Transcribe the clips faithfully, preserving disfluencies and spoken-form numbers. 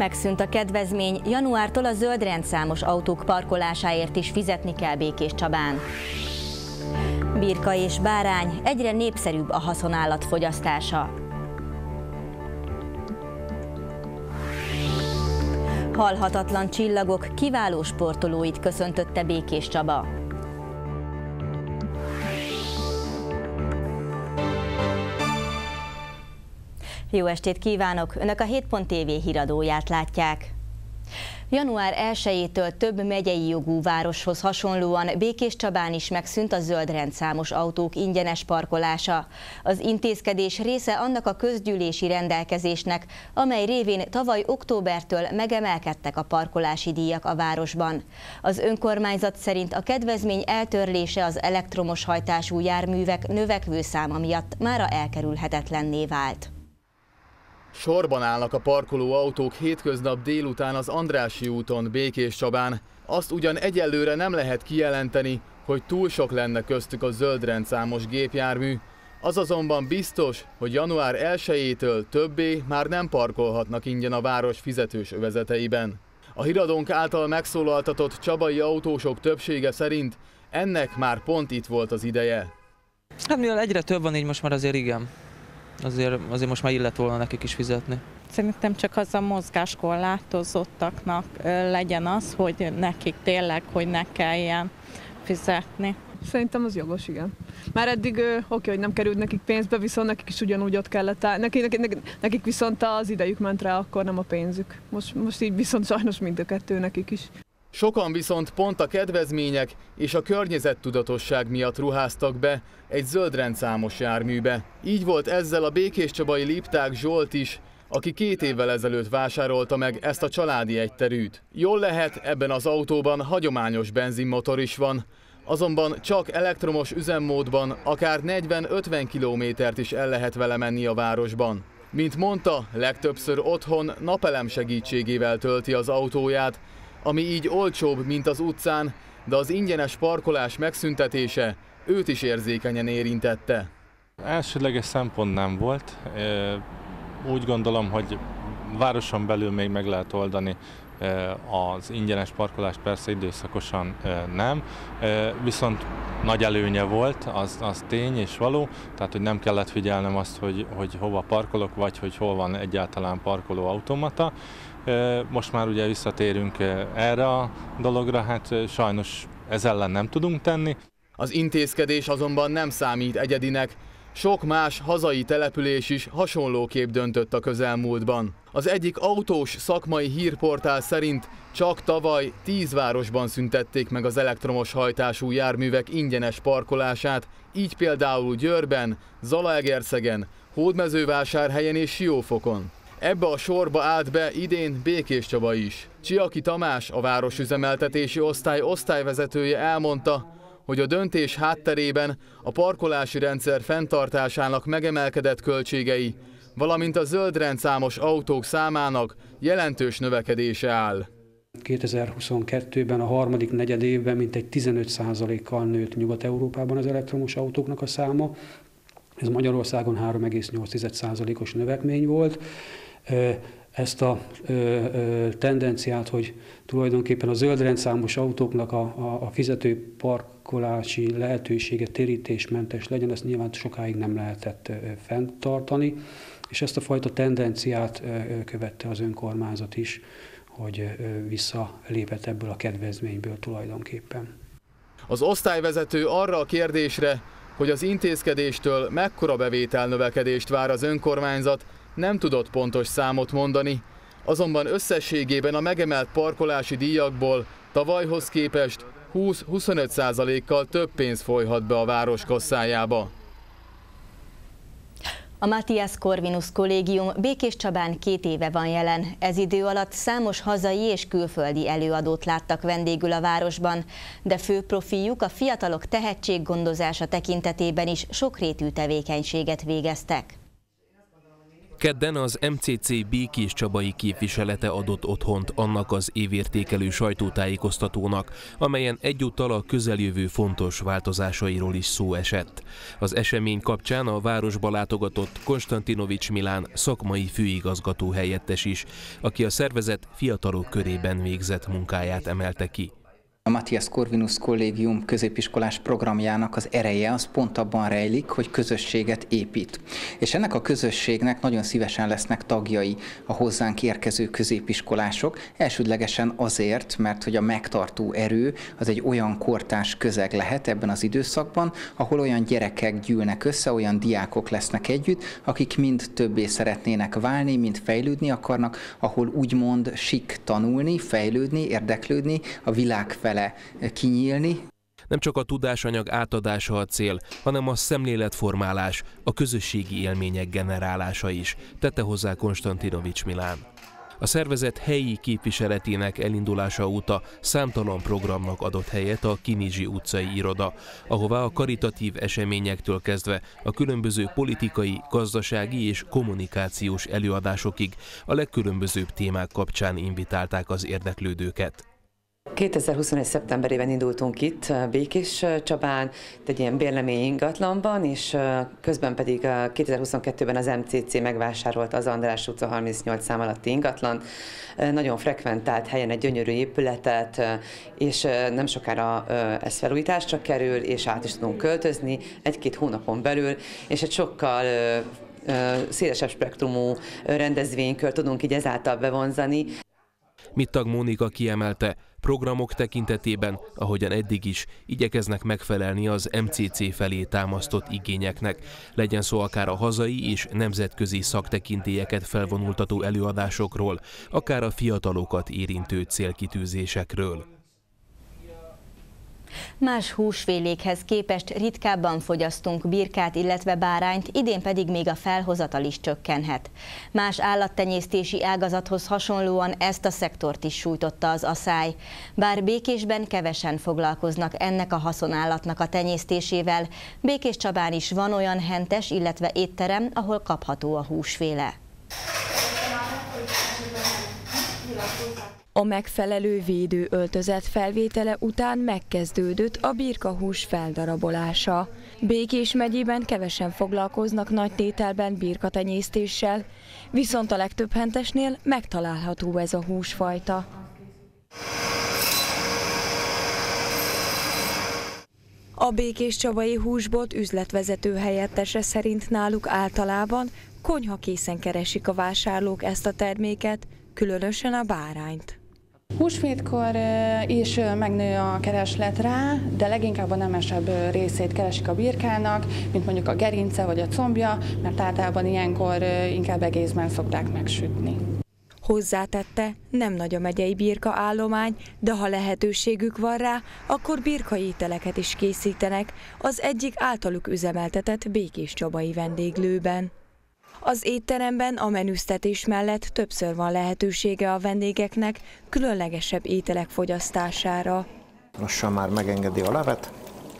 Megszűnt a kedvezmény, januártól a zöld rendszámos autók parkolásáért is fizetni kell Békéscsabán. Birka és bárány, egyre népszerűbb a haszonállat fogyasztása. Halhatatlan csillagok kiváló sportolóit köszöntötte Békéscsaba. Jó estét kívánok! Önök a hét pont té vé híradóját látják. január elsejétől több megyei jogú városhoz hasonlóan Békéscsabán is megszűnt a zöld rendszámos autók ingyenes parkolása. Az intézkedés része annak a közgyűlési rendelkezésnek, amely révén tavaly októbertől megemelkedtek a parkolási díjak a városban. Az önkormányzat szerint a kedvezmény eltörlése az elektromos hajtású járművek növekvő száma miatt mára elkerülhetetlenné vált. Sorban állnak a parkoló autók hétköznap délután az Andrássy úton Békéscsabán. Azt ugyan egyelőre nem lehet kijelenteni, hogy túl sok lenne köztük a zöld rendszámos gépjármű. Az azonban biztos, hogy január elsejétől többé már nem parkolhatnak ingyen a város fizetős övezeteiben. A híradónk által megszólaltatott csabai autósok többsége szerint ennek már pont itt volt az ideje. Hát mivel egyre több van, így most már azért igen. Azért, azért most már illet volna nekik is fizetni. Szerintem csak az a mozgáskorlátozottaknak legyen az, hogy nekik tényleg, hogy ne kelljen fizetni. Szerintem az jogos, igen. Már eddig oké, okay, hogy nem került nekik pénzbe, viszont nekik is ugyanúgy ott kellett áll. Nekik, nekik, nekik viszont az idejük ment rá, akkor nem a pénzük. Most, most így viszont sajnos mind a kettő nekik is. Sokan viszont pont a kedvezmények és a környezettudatosság miatt ruháztak be egy zöld rendszámos járműbe. Így volt ezzel a békéscsabai Lipták Zsolt is, aki két évvel ezelőtt vásárolta meg ezt a családi egyterűt. Jól lehet, ebben az autóban hagyományos benzinmotor is van, azonban csak elektromos üzemmódban akár negyven-ötven kilométert is el lehet vele menni a városban. Mint mondta, legtöbbször otthon napelem segítségével tölti az autóját, ami így olcsóbb, mint az utcán, de az ingyenes parkolás megszüntetése őt is érzékenyen érintette. Elsődleges szempont nem volt. Úgy gondolom, hogy városon belül még meg lehet oldani az ingyenes parkolást, persze időszakosan nem, viszont nagy előnye volt, az, az tény és való, tehát hogy nem kellett figyelnem azt, hogy, hogy hova parkolok, vagy hogy hol van egyáltalán parkoló automata. Most már ugye visszatérünk erre a dologra, hát sajnos ez ellen nem tudunk tenni. Az intézkedés azonban nem számít egyedinek. Sok más hazai település is hasonlóképp döntött a közelmúltban. Az egyik autós szakmai hírportál szerint csak tavaly tíz városban szüntették meg az elektromos hajtású járművek ingyenes parkolását, így például Győrben, Zalaegerszegen, Hódmezővásárhelyen és Siófokon. Ebbe a sorba állt be idén Békéscsaba is. Csiaki Tamás, a városüzemeltetési osztály osztályvezetője elmondta, hogy a döntés hátterében a parkolási rendszer fenntartásának megemelkedett költségei, valamint a zöld rendszámos autók számának jelentős növekedése áll. kétezer-huszonkettőben a harmadik negyedévben mintegy tizenöt százalékkal nőtt Nyugat-Európában az elektromos autóknak a száma. Ez Magyarországon három egész nyolc százalékos növekmény volt. Ezt a tendenciát, hogy tulajdonképpen a zöld rendszámos autóknak a, a, a fizető parkolási lehetősége térítésmentes legyen, ezt nyilván sokáig nem lehetett fenntartani, és ezt a fajta tendenciát követte az önkormányzat is, hogy visszalépett ebből a kedvezményből tulajdonképpen. Az osztályvezető arra a kérdésre, hogy az intézkedéstől mekkora bevételnövekedést vár az önkormányzat, nem tudott pontos számot mondani, azonban összességében a megemelt parkolási díjakból tavalyhoz képest húsz-huszonöt százalékkal több pénz folyhat be a város kasszájába. A Matthias Corvinus Kollégium Békéscsabán két éve van jelen. Ez idő alatt számos hazai és külföldi előadót láttak vendégül a városban, de fő profiljuk a fiatalok tehetséggondozása tekintetében is sokrétű tevékenységet végeztek. Kedden az em cé cé békéscsabai képviselete adott otthont annak az évértékelő sajtótájékoztatónak, amelyen egyúttal a közeljövő fontos változásairól is szó esett. Az esemény kapcsán a városba látogatott Konstantinovics Milán szakmai főigazgató helyettes is, aki a szervezet fiatalok körében végzett munkáját emelte ki. A Matthias Corvinus Kollégium középiskolás programjának az ereje az pont abban rejlik, hogy közösséget épít. És ennek a közösségnek nagyon szívesen lesznek tagjai a hozzánk érkező középiskolások, elsődlegesen azért, mert hogy a megtartó erő az egy olyan kortárs közeg lehet ebben az időszakban, ahol olyan gyerekek gyűlnek össze, olyan diákok lesznek együtt, akik mind többé szeretnének válni, mind fejlődni akarnak, ahol úgymond sik tanulni, fejlődni, érdeklődni, a világ felé kinyílni. Nem csak a tudásanyag átadása a cél, hanem a szemléletformálás, a közösségi élmények generálása is, tette hozzá Konstantinovics Milán. A szervezet helyi képviseletének elindulása óta számtalan programnak adott helyet a Kinizsi utcai iroda, ahová a karitatív eseményektől kezdve a különböző politikai, gazdasági és kommunikációs előadásokig a legkülönbözőbb témák kapcsán invitálták az érdeklődőket. kétezer-huszonegy. szeptemberében indultunk itt Békéscsabán, egy ilyen bérlemény ingatlanban, és közben pedig kétezer-huszonkettőben az em cé cé megvásárolta az András utca harmincnyolc szám alatti ingatlan. Nagyon frekventált helyen egy gyönyörű épületet, és nem sokára ez felújításra kerül, és át is tudunk költözni egy-két hónapon belül, és egy sokkal szélesebb spektrumú rendezvénykör tudunk így ezáltal bevonzani. Mittag Mónika kiemelte, programok tekintetében, ahogyan eddig is, igyekeznek megfelelni az em cé cé felé támasztott igényeknek. Legyen szó akár a hazai és nemzetközi szaktekintélyeket felvonultató előadásokról, akár a fiatalokat érintő célkitűzésekről. Más húsfélékhez képest ritkábban fogyasztunk birkát, illetve bárányt, idén pedig még a felhozatal is csökkenhet. Más állattenyésztési ágazathoz hasonlóan ezt a szektort is sújtotta az aszály. Bár Békésben kevesen foglalkoznak ennek a haszonállatnak a tenyésztésével, Békéscsabán is van olyan hentes, illetve étterem, ahol kapható a húsféle. A megfelelő védőöltözet felvétele után megkezdődött a birkahús feldarabolása. Békés megyében kevesen foglalkoznak nagy tételben birkatenyésztéssel, viszont a legtöbb hentesnél megtalálható ez a húsfajta. A békéscsabai húsbolt üzletvezető helyettese szerint náluk általában konyhakészen keresik a vásárlók ezt a terméket, különösen a bárányt. Húsvétkor is megnő a kereslet rá, de leginkább a nemesebb részét keresik a birkának, mint mondjuk a gerince vagy a combja, mert általában ilyenkor inkább egészben szokták megsütni. Hozzátette, nem nagy a megyei birka állomány, de ha lehetőségük van rá, akkor birkaételeket is készítenek az egyik általuk üzemeltetett békéscsabai vendéglőben. Az étteremben a menüztetés mellett többször van lehetősége a vendégeknek különlegesebb ételek fogyasztására. Lassan már megengedi a levet.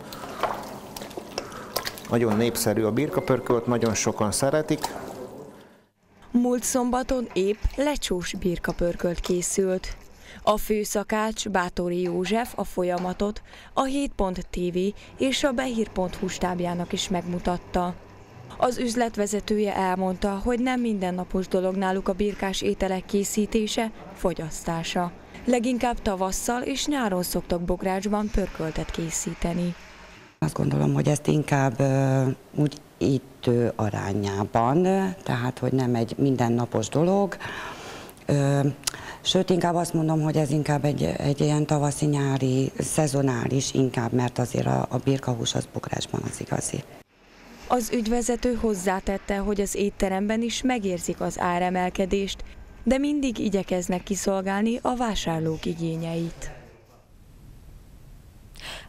Nagyon népszerű a birkapörkölt, nagyon sokan szeretik. Múlt szombaton épp lecsós birkapörkölt készült. A főszakács Bátori József a folyamatot a hét pont té vé és a behír pont hu stábjának is megmutatta. Az üzletvezetője elmondta, hogy nem mindennapos dolog náluk a birkás ételek készítése, fogyasztása. Leginkább tavasszal és nyáron szoktak bográcsban pörköltet készíteni. Azt gondolom, hogy ezt inkább uh, úgy idő arányában, tehát hogy nem egy mindennapos dolog. Uh, sőt, inkább azt mondom, hogy ez inkább egy, egy ilyen tavaszi-nyári, szezonális inkább, mert azért a, a birkahús az bográcsban az igazi. Az ügyvezető hozzátette, hogy az étteremben is megérzik az áremelkedést, de mindig igyekeznek kiszolgálni a vásárlók igényeit.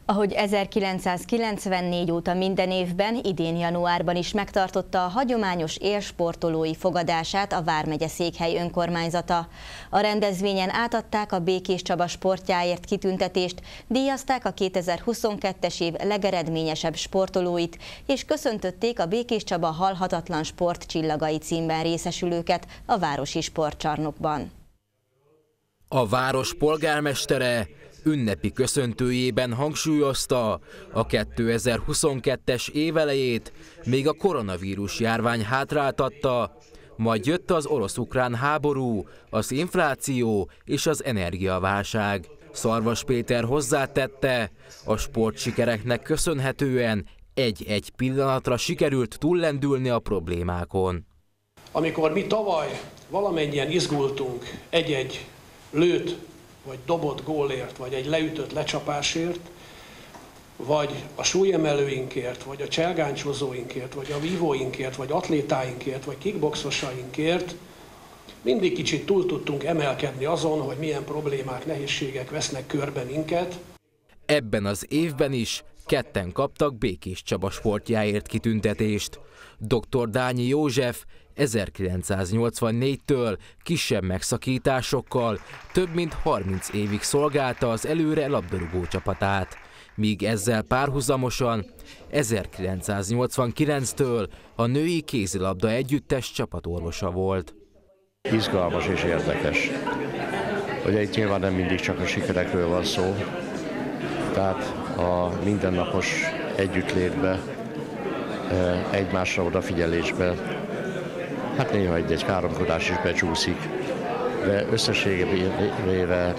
Ahogy ezerkilencszázkilencvennégy óta minden évben, idén januárban is megtartotta a hagyományos élsportolói fogadását a Vármegye székhely önkormányzata. A rendezvényen átadták a Békés Csaba sportjáért kitüntetést, díjazták a kétezer-huszonkettes év legeredményesebb sportolóit, és köszöntötték a Békés Csaba halhatatlan sport csillagai címben részesülőket a városi sportcsarnokban. A város polgármestere ünnepi köszöntőjében hangsúlyozta, a kétezer-huszonkettes év elejét még a koronavírus járvány hátráltatta, majd jött az orosz-ukrán háború, az infláció és az energiaválság. Szarvas Péter hozzátette, a sportsikereknek köszönhetően egy-egy pillanatra sikerült túllendülni a problémákon. Amikor mi tavaly valamennyien izgultunk egy-egy lőtt vagy dobott gólért, vagy egy leütött lecsapásért, vagy a súlyemelőinkért, vagy a cselgáncsozóinkért, vagy a vívóinkért, vagy atlétáinkért, vagy kickboxosainkért, mindig kicsit túl tudtunk emelkedni azon, hogy milyen problémák, nehézségek vesznek körbe minket. Ebben az évben is ketten kaptak Békés Csaba sportjáért kitüntetést. doktor Dányi József ezerkilencszáznyolcvannégytől kisebb megszakításokkal több mint harminc évig szolgálta az előre labdarúgó csapatát, míg ezzel párhuzamosan ezerkilencszáznyolcvankilenctől a női kézilabda együttes csapatorvosa volt. Izgalmas és érdekes. Ugye itt nyilván nem mindig csak a sikerekről van szó, tehát a mindennapos együttlétbe, egymásra odafigyelésbe, hát néha egy-egy káromkodás is becsúszik, de összességében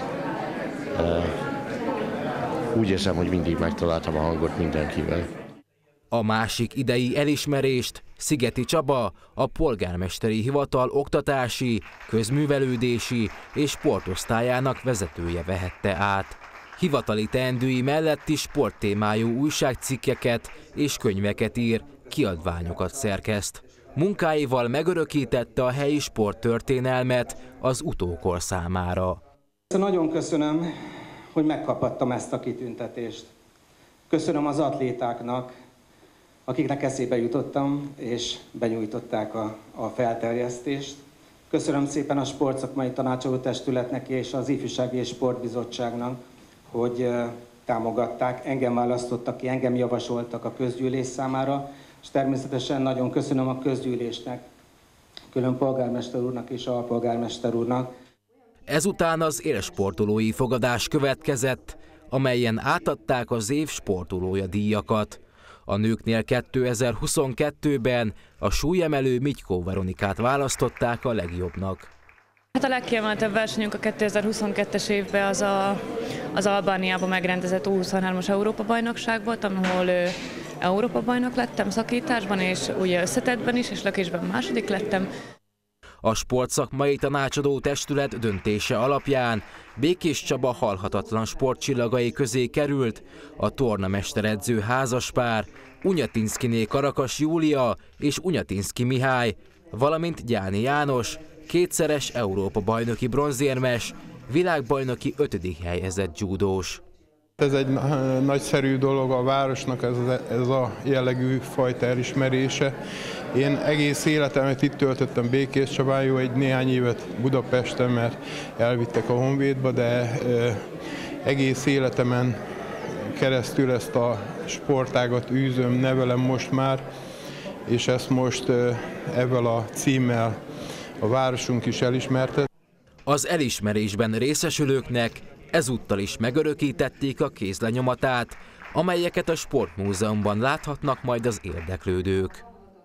úgy érzem, hogy mindig megtaláltam a hangot mindenkivel. A másik idei elismerést Szigeti Csaba, a polgármesteri hivatal oktatási, közművelődési és sportosztályának vezetője vehette át. Hivatali teendői mellett is sporttémájú újságcikkeket és könyveket ír, kiadványokat szerkeszt. Munkáival megörökítette a helyi sporttörténelmet az utókor számára. Nagyon köszönöm, hogy megkaphattam ezt a kitüntetést. Köszönöm az atlétáknak, akiknek eszébe jutottam, és benyújtották a, a felterjesztést. Köszönöm szépen a Sportszakmai Tanácsadó Testületnek és az Ifjúsági és Sportbizottságnak, hogy támogatták, engem választottak ki, engem javasoltak a közgyűlés számára, és természetesen nagyon köszönöm a közgyűlésnek, külön polgármester úrnak és alpolgármester úrnak. Ezután az élsportolói fogadás következett, amelyen átadták az év sportolója díjakat. A nőknél kétezer-huszonkettőben a súlyemelő Mitykó Veronikát választották a legjobbnak. Hát a legkiemeltebb versenyünk a kétezer-huszonkettes évben az a, az Albániában megrendezett U huszonhármas Európa-bajnokság volt, ahol Európa-bajnok lettem szakításban, és ugye összetettben is, és lökésben második lettem. A Sportszakmai Tanácsadó Testület döntése alapján Békés Csaba halhatatlan sportcsillagai közé került a tornamesteredző házaspár, Unyatinszkiné Karakas Júlia és Unyatinszki Mihály, valamint Gyáni János, kétszeres Európa-bajnoki bronzérmes, világbajnoki ötödik helyezett judós. Ez egy nagyszerű dolog a városnak, ez, ez a jellegű fajta elismerése. Én egész életemet itt töltöttem Békés Csabán, jó egy néhány évet Budapesten, mert elvittek a Honvédba, de egész életemen keresztül ezt a sportágat űzöm, nevelem most már, és ezt most ezzel a címmel a városunk is elismerte. Az elismerésben részesülőknek ezúttal is megörökítették a kézlenyomatát, amelyeket a Sportmúzeumban láthatnak majd az érdeklődők.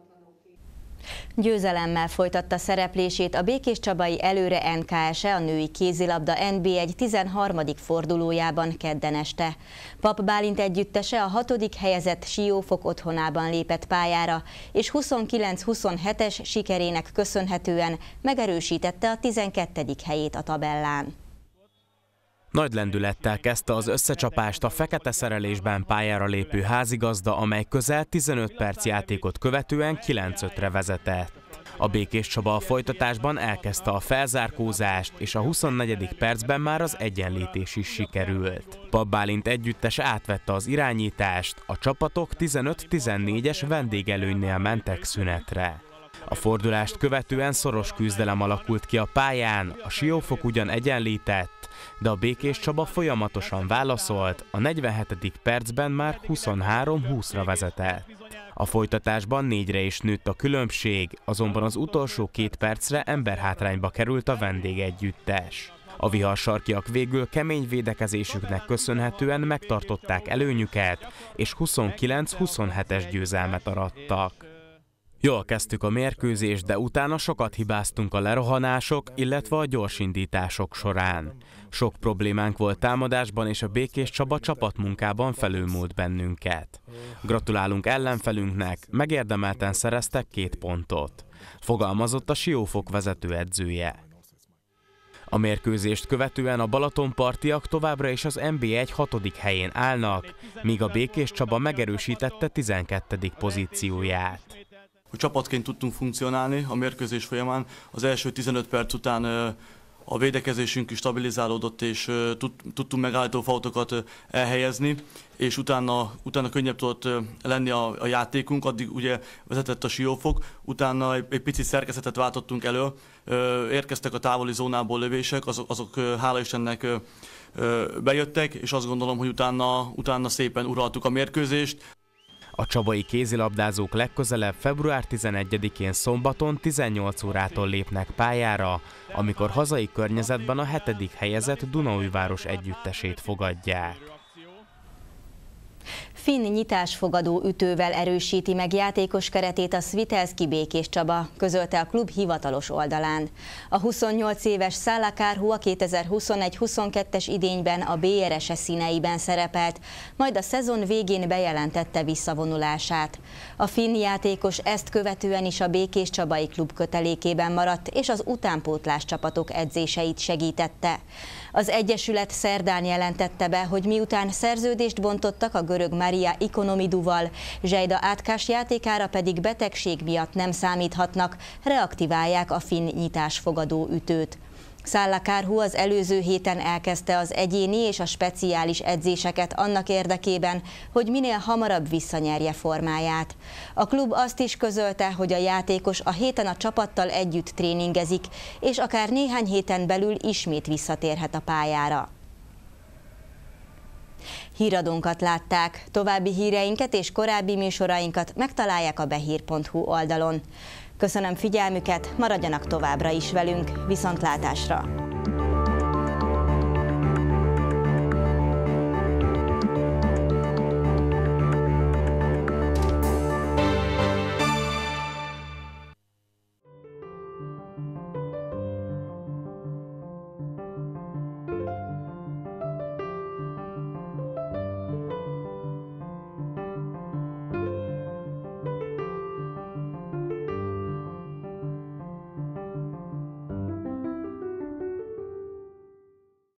Győzelemmel folytatta szereplését a békéscsabai Előre en ká es e a női kézilabda en bé egy tizenharmadik fordulójában kedden este. Pap Bálint együttese a hatodik helyezett Siófok otthonában lépett pályára, és huszonkilenc huszonhetes sikerének köszönhetően megerősítette a tizenkettedik helyét a tabellán. Nagy lendülettel kezdte az összecsapást a fekete szerelésben pályára lépő házigazda, amely közel tizenöt perc játékot követően kilenc ötre vezetett. A Békés Csaba a folytatásban elkezdte a felzárkózást, és a huszonnegyedik percben már az egyenlítés is sikerült. Papp Bálint együttes átvette az irányítást, a csapatok tizenöt tizennégyes vendégelőnynél mentek szünetre. A fordulást követően szoros küzdelem alakult ki a pályán, a Siófok ugyan egyenlített, de a Békés Csaba folyamatosan válaszolt, a negyvenhetedik percben már huszonhárom húszra vezetett. A folytatásban négyre is nőtt a különbség, azonban az utolsó két percre emberhátrányba került a vendégegyüttes. A viharsarkiak végül kemény védekezésüknek köszönhetően megtartották előnyüket, és huszonkilenc huszonhetes győzelmet arattak. Jól kezdtük a mérkőzést, de utána sokat hibáztunk a lerohanások, illetve a gyorsindítások során. Sok problémánk volt támadásban, és a Békés Csaba csapatmunkában felülmúlt bennünket. Gratulálunk ellenfelünknek, megérdemelten szereztek két pontot. Fogalmazott a Siófok vezetőedzője. A mérkőzést követően a balatonpartiak továbbra is az en bé egy hatodik helyén állnak, míg a Békés Csaba megerősítette tizenkettedik pozícióját. Hogy csapatként tudtunk funkcionálni a mérkőzés folyamán. Az első tizenöt perc után a védekezésünk is stabilizálódott, és tudtunk megállító fautokat elhelyezni, és utána, utána könnyebb tudott lenni a, a játékunk, addig ugye vezetett a Siófok, utána egy, egy picit szerkezetet váltottunk elő, érkeztek a távoli zónából lövések, azok, azok hála Istennek bejöttek, és azt gondolom, hogy utána, utána szépen uraltuk a mérkőzést. A csabai kézilabdázók legközelebb február tizenegyedikén szombaton tizennyolc órától lépnek pályára, amikor hazai környezetben a hetedik helyezett Dunaújváros együttesét fogadják. Finn nyitásfogadó ütővel erősíti meg játékos keretét a Svitelszky Békés Csaba, közölte a klub hivatalos oldalán. A huszonnyolc éves Szála Kárhu a kétezer-huszonegy huszonkettes idényben a bé er es e színeiben szerepelt, majd a szezon végén bejelentette visszavonulását. A finn játékos ezt követően is a Békés Csabai klub kötelékében maradt, és az utánpótlás csapatok edzéseit segítette. Az egyesület szerdán jelentette be, hogy miután szerződést bontottak a görög Maria Ikonomiduval, Zsejda Átkás játékára pedig betegség miatt nem számíthatnak, reaktiválják a finn nyitásfogadó ütőt. Szála Kárhu az előző héten elkezdte az egyéni és a speciális edzéseket annak érdekében, hogy minél hamarabb visszanyerje formáját. A klub azt is közölte, hogy a játékos a héten a csapattal együtt tréningezik, és akár néhány héten belül ismét visszatérhet a pályára. Híradónkat látták, további híreinket és korábbi műsorainkat megtalálják a behír pont hu oldalon. Köszönöm figyelmüket, maradjanak továbbra is velünk, viszontlátásra!